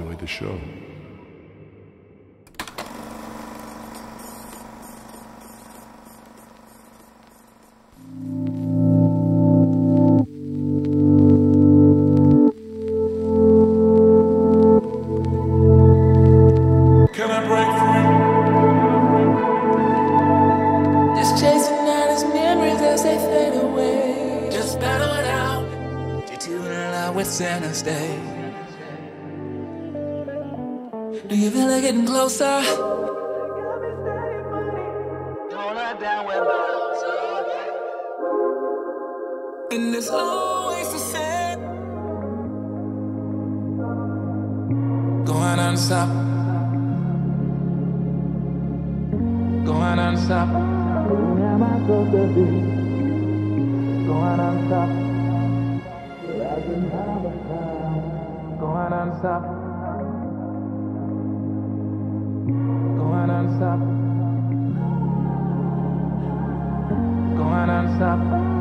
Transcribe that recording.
enjoyed the show. Can I break free? Just chasing down his memories as they fade away. Just battle it out. You're too in love with center stage. Do you feel it getting closer? Don't let down when miles away. And there's always the same. Going on stop. Going on stop. Who am I supposed to be? Going on stop. Going on stop. Going on stop. Going on stop.